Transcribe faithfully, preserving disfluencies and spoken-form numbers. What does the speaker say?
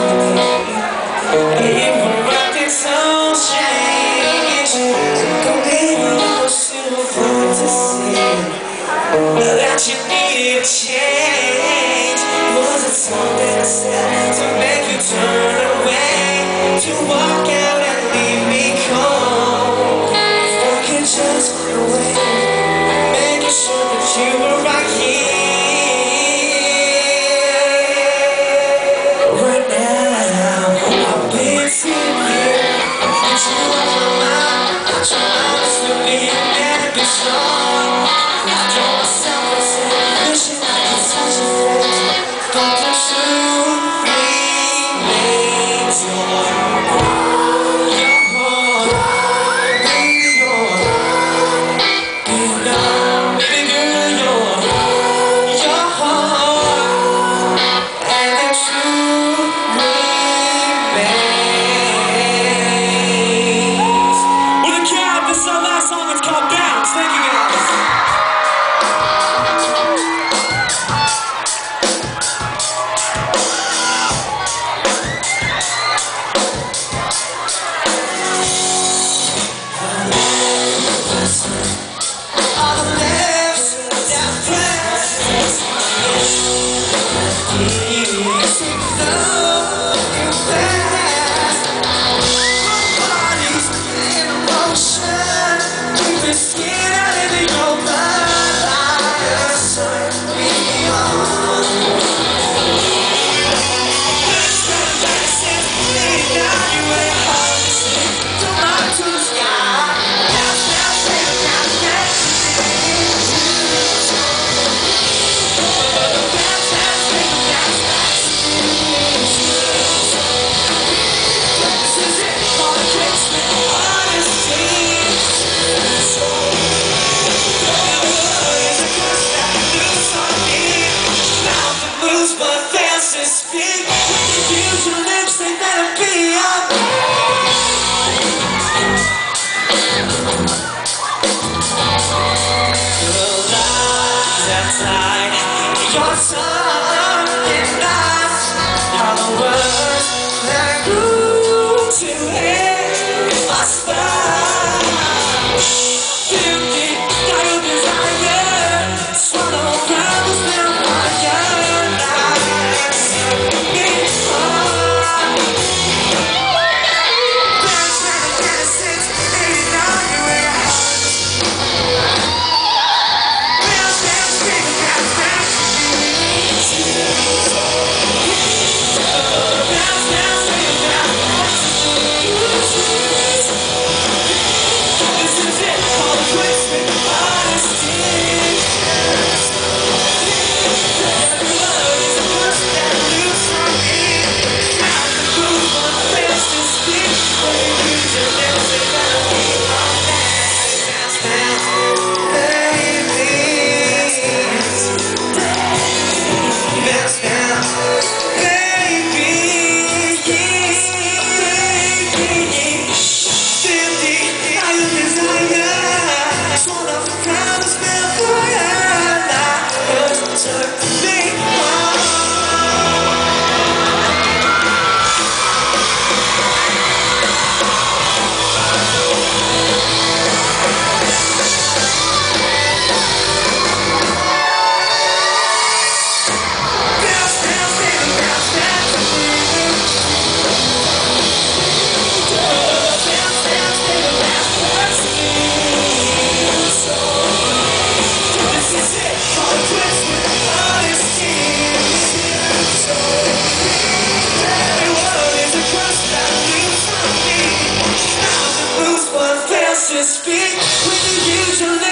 That you needed change. Was it something I said to make you turn away, to walk out and leave me cold? If I could just get away, making sure that you were right here. Right now, I've been sitting here, and you on my mind, I'm trying to be and be strong. I told myself, I said, wishing I could touch your face, but the truth remains your heart, baby, your girl, baby girl, your your heart, and the truth remains. With a cap, this is our last song. It's called Bounce. Thank you guys. Your tongue and eyes are the words that grew to hit my spine. Feel deep, got your desire, swallow problems down my young eyes. It's hard. Valentine, N S Y N C, eighty-nine, you were your heart. Speak when you use your lips.